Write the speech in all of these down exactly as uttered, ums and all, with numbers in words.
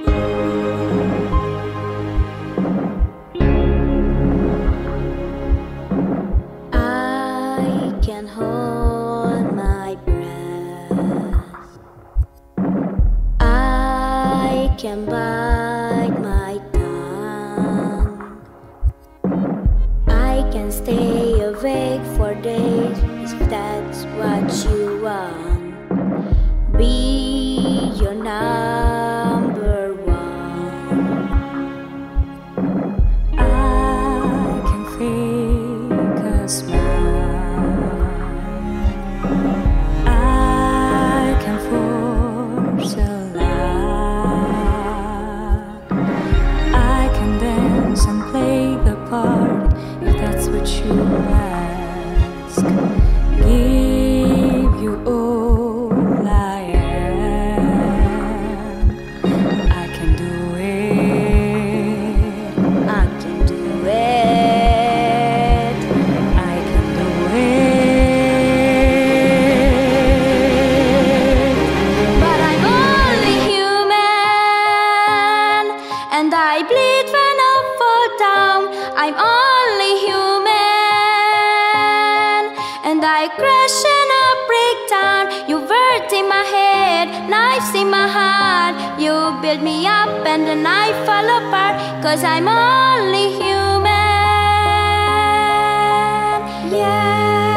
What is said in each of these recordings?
Can bite my tongue. I can stay awake for days if that's what you want. Be your number one. I can fake a smile. I can force a and play the part if that's what you ask. Give you all I am. I can do it. I can do it. I can do it. But I'm only human, and I bleed when I'm only human, and I crash and I break down. You words in my head, knives in my heart. You build me up and then I fall apart, 'cause I'm only human. Yeah.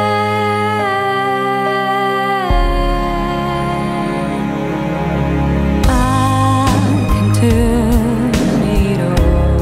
I can turn it on.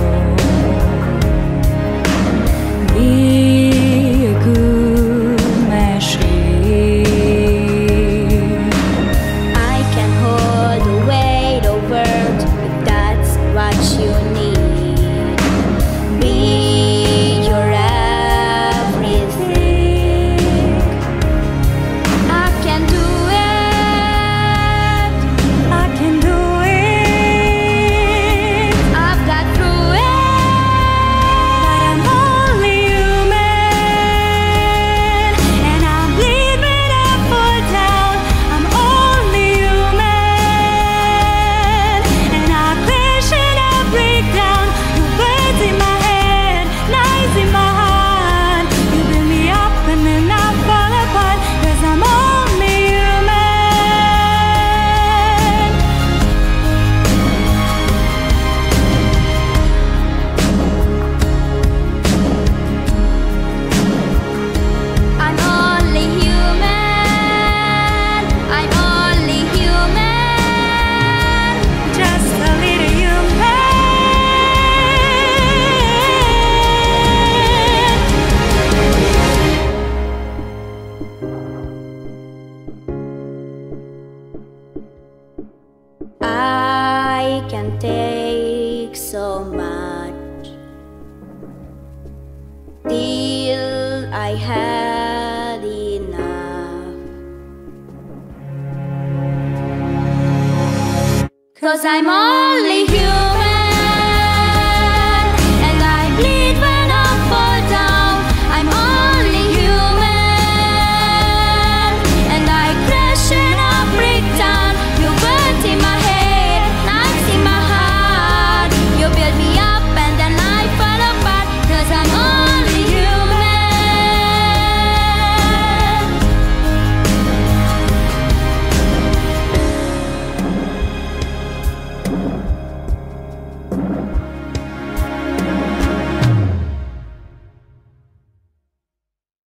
I had enough. 'Cause I'm only human.